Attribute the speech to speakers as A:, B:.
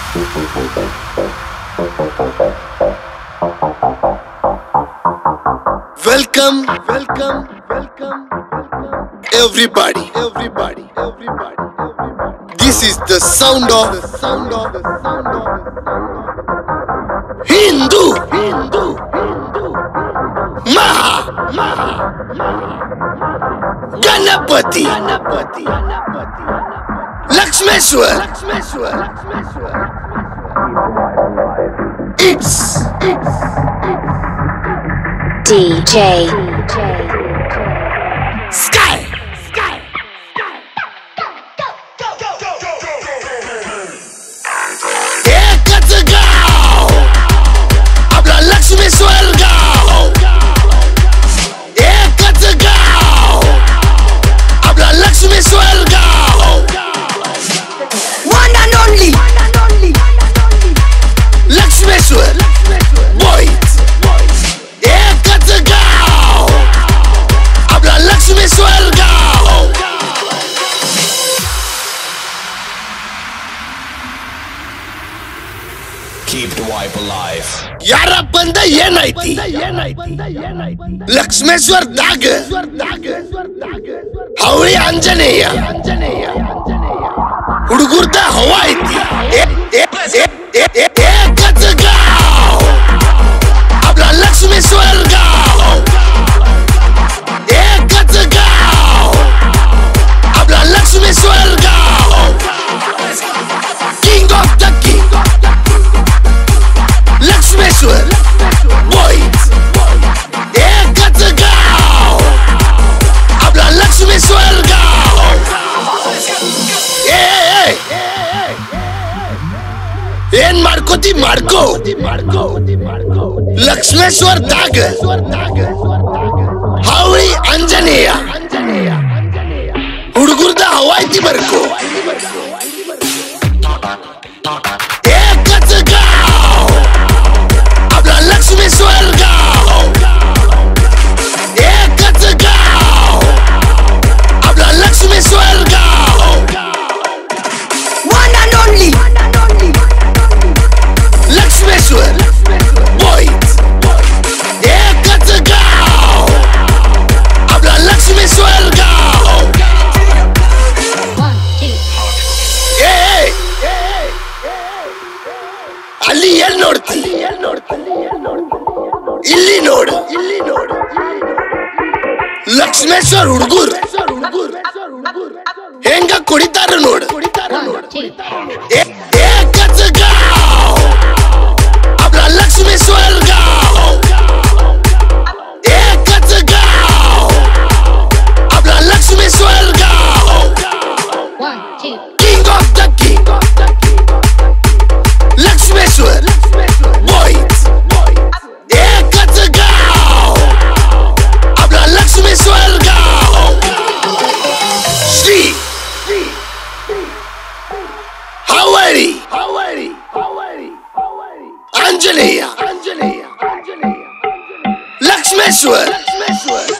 A: Welcome, everybody. This is the sound of Hindu. Ganapati. Laxmeshwar. It's
B: DJ
A: Sky. EKCHA गाव आपला लक्ष्मेश्वर गाव. EKCHA गाव आपला लक्ष्मेश्वर गाव. One and only Laxmeshwar boys. EKCHA गाव आपला लक्ष्मेश्वर गाव.
C: Keep the wipe alive.
A: यारा बंद ये नाही ती लक्ष्मेश्वर दाग हवळी अंजनेय हुडगुर्द हवा EKCHA गाव आपला लक्ष्मेश्वर गाव. EKCHA गाव आपला लक्ष्मेश्वर गाव. King of the king Laxmeshwar boys. EKCHA गाव आपला लक्ष्मेश्वर गाव. ಏನ್ ಮಾಡ್ಕೋತಿ ಮಾಡ್ಕೋ. ಲಕ್ಷ್ಮೇಶ್ವರ ದಾಗ ಹಾವಳಿ ಅಂಜನೇಯ ಹುಡುಗುರ್ದ ಹವಾಯ್ತಿ ಬರ್ಕೋ. EKCHA गाव आपला लक्ष्मेश्वर गाव. EKCHA गाव आपला लक्ष्मेश्वर गाव. One and only Laxmeshwar boys. EKCHA गाव आपला लक्ष्मेश्वर गाव. ಅಲ್ಲಿ ಎಲ್ಲಿ ನೋಡ್ತಿ ಇಲ್ಲಿ ನೋಡು. ಲಕ್ಷ್ಮೇಶ್ವರ ಹುಡುಗರು ಹೆಂಗ ಕುಡಿತಾರ ನೋಡು. EKCHA गाव आपला लक्ष्मेश्वर गाव. EKCHA गाव आपला लक्ष्मेश्वर गाव. King of the king Laxmeshwar boys. EKCHA गाव आपला लक्ष्मेश्वर गाव. श्री हवळी अंजनेय Laxmeshwar